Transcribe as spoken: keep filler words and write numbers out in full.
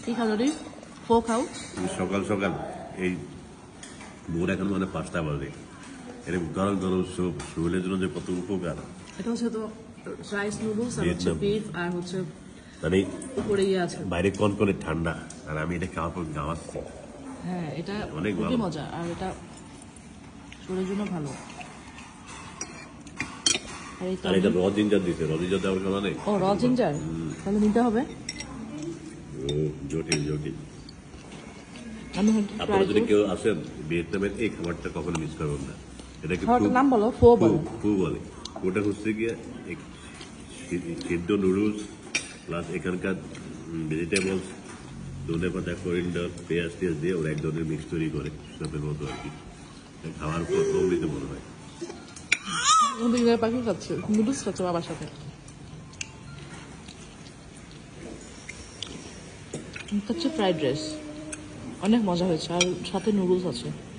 কি খালি ফো খাও সকাল সকাল এই ভোর এখন মানে পাঁচটা বাজে এরকম গরম গরম স্যুপ শরীরের জন্য যে কত উপকার। এটা হচ্ছে তো রাইস নুডলস আর হচ্ছে বিফ আর হচ্ছে মানে উপরে ইয়ে আছে বাইরে কন করে ঠান্ডা আর আমি এটা খাওয়ার পর গাওয়াচ্ছি। হ্যাঁ এটা অনেক খুবই মজা আর এটা শরীরের জন্য ভালো। আর এটা র জিঞ্জার দিছে, র জিঞ্জার দেওয়ার কারণে নেই। ও র জিঞ্জার তাহলে নিতে হবে। ও জটিল জটিল। আমি আপনারা যদি কেউ আসেন ভিয়েতনামের এই খাবারটা কখনো মিস করবেন না। এটা কি নাম বলো ফো বলো ফু বলে। ওটা হচ্ছে গিয়ে সিদ্ধ নুডলস প্লাস এখানকার ভেজিটেবলস ধনে পাতা করিন্ডার পেঁয়াজ টেয়াজ দিয়ে ওরা এক ধরনের মিক্স তৈরি করে সবের মতো আর কি। খাওয়ার পর অমৃত মনে হয়। পাখি খাচ্ছে নুডলস খাচ্ছে বাবার সাথে। হচ্ছে ফ্রাইড রাইস অনেক মজা হয়েছে আর সাথে নুডলস আছে।